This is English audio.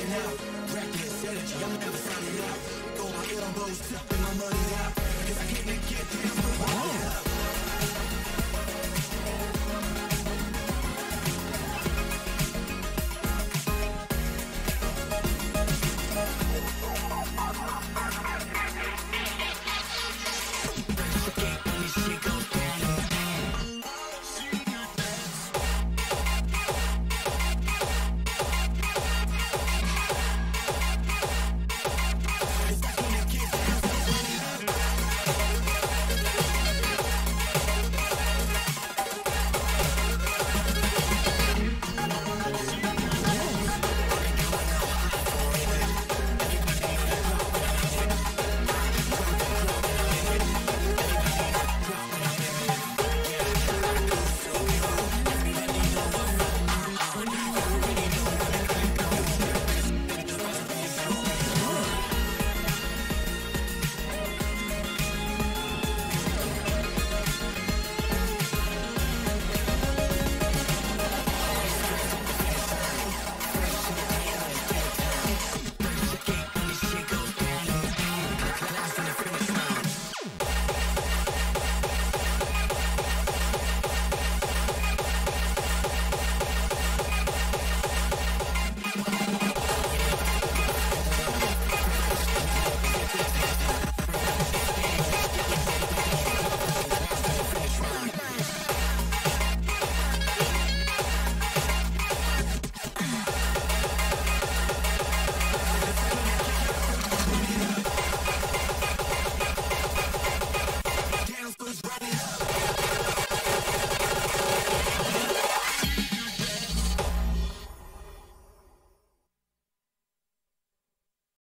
running out. Reckless energy, I'm never signing out. Throw my elbows up and my money out. Cause I can't get down, but up.